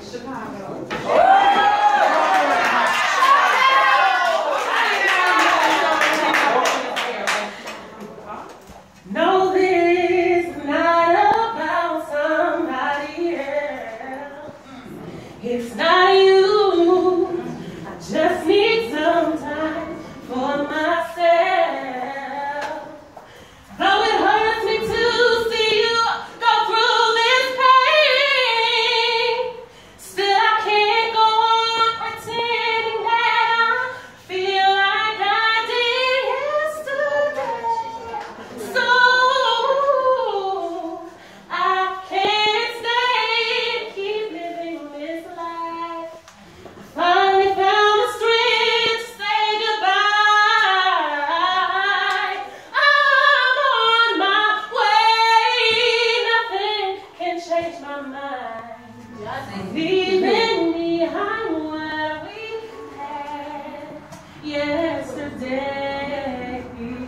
Chicago. No, this is not about somebody else. It's not you. I just need some time for myself. Though it hurts me to see you go through this pain, still I can't go on pretending that I feel like I did yesterday. So I can't stay and keep living this life. I finally found the strength to say goodbye. I'm on my way. Nothing can change my mind. Leaving behind what we had yesterday.